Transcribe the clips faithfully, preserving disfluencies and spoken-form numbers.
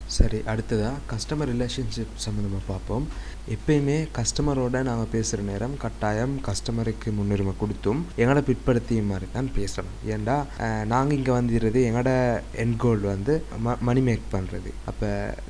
சரி, அடுத்ததா customer relationship சம்மந்தமா பார்ப்போம். எப்பயுமே கஸ்டமரோட நாங்க பேசுற நேரம் கட்டாயம் கஸ்டமருக்கு முன்னுரிமை குடுத்தும், எங்கள பிற்படுத்திய மாரி தான் பேசணும். ஏன்டா அ நாங்க இங்க வந்துறது எங்களோட எண்ட் கோல் வந்து ம மனி மேக் பண்றது. அப்ப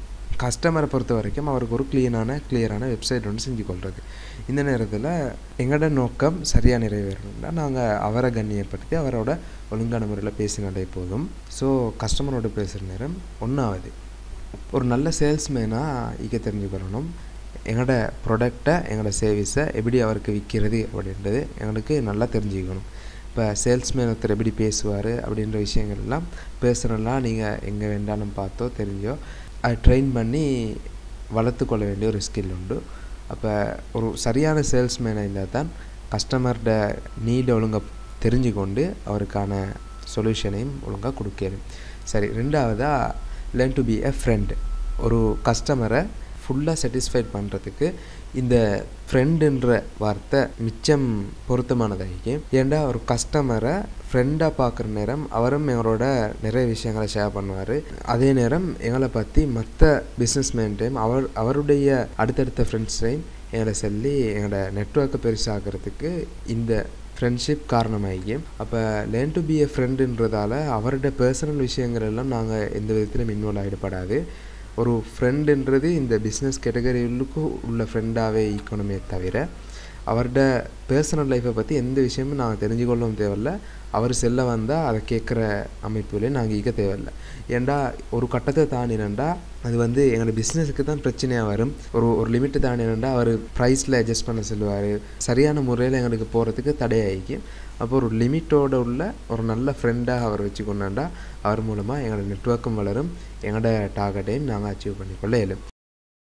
கஸ்டமரை பொறுத்த வரைக்கும் அவருக்கு ஒரு கிளீனான கிளியரான வெப்சைட் ஒன்று செஞ்சு கொள்றது. இந்த நேரத்தில் எங்களோட நோக்கம் சரியாக நிறைவேறணும்னா நாங்கள் அவரை கண்ணியப்படுத்தி அவரோட ஒழுங்கான முறையில் பேசினாலே போதும். ஸோ கஸ்டமரோட பேசுகிற நேரம் ஒன்றாவது ஒரு நல்ல சேல்ஸ்மேனாக இங்கே தெரிஞ்சுக்கணும். எங்களோட ப்ராடக்டை எங்களோட சர்வீஸை எப்படி அவருக்கு விற்கிறது அப்படின்றது எங்களுக்கு நல்லா தெரிஞ்சுக்கணும். இப்போ சேல்ஸ்மேன் ஒருத்தர் எப்படி பேசுவார் அப்படின்ற விஷயங்கள்லாம் பேசுகிறலாம் நீங்கள் எங்கே வேண்டாலும் பார்த்தோ தெரிஞ்சோ அதை ட்ரெயின் பண்ணி வளர்த்து கொள்ள வேண்டிய ஒரு ஸ்கில் உண்டு. அப்போ ஒரு சரியான சேல்ஸ்மேனாக இருந்தால் தான் கஸ்டமரோட நீடை ஒழுங்காக தெரிஞ்சு கொண்டு அவருக்கான சொல்யூஷனையும் ஒழுங்காக கொடுக்கணும். சரி, ரெண்டாவதாக learn to be a friend. ஒரு கஸ்டமரை ஃபுல்லாக சாட்டிஸ்ஃபைட் பண்ணுறதுக்கு இந்த ஃப்ரெண்டுன்ற வார்த்தை மிச்சம் பொருத்தமானதாகி. ஏன்டா ஒரு கஸ்டமரை ஃப்ரெண்டாக பார்க்குற நேரம் அவரும் எங்களோட நிறைய விஷயங்களை ஷேர் பண்ணுவார். அதே நேரம் எங்களை பற்றி மற்ற பிஸ்னஸ்மேன்டையும் அவர் அவருடைய அடுத்தடுத்த ஃப்ரெண்ட்ஸையும் எங்களை சொல்லி எங்களோட நெட்வொர்க்கை பெருசாகிறதுக்கு இந்த ஃப்ரெண்ட்ஷிப் காரணமாகி. அப்போ லேர்ன் டு பி எ ஃப்ரெண்டுன்றதால அவரோட பர்சனல் விஷயங்கள் எல்லாம் நாங்கள் எந்த விதத்திலும் இன்வால்வ் ஆகிடப்படாது. ஒரு ஃப்ரெண்டுன்றது இந்த பிஸ்னஸ் கேட்டகரிகளுக்கும் உள்ள ஃப்ரெண்டாகவே ஈக்கணுமே தவிர அவரோட பர்சனல் லைஃப்பை பற்றி எந்த விஷயமும் நாங்கள் தெரிஞ்சுக்கொள்ளவும் தேவையில்லை. அவர் செல்ல வந்தால் அதை கேட்குற அமைப்புலேயே நாங்கள் ஈக்க தேவையில்லை. ஏன்டா ஒரு கட்டத்தை தாண்டினண்டா அது வந்து எங்களோட பிஸ்னஸுக்கு தான் பிரச்சனையாக வரும். ஒரு ஒரு லிமிட்டு தாண்டினண்டா அவர் ப்ரைஸில் அட்ஜஸ்ட் பண்ண சொல்லுவார். சரியான முறையில் எங்களுக்கு போகிறதுக்கு தடையாகிக்கும். அப்போ ஒரு லிமிட்டோடு உள்ள ஒரு நல்ல ஃப்ரெண்டாக அவர் வச்சு கொண்டாண்டா அவர் மூலமாக எங்களோட நெட்வொர்க்கும் வளரும், எங்களோட டார்கெட்டையும் நாங்கள் அச்சீவ் பண்ணிக்கொள்ள இயலும்.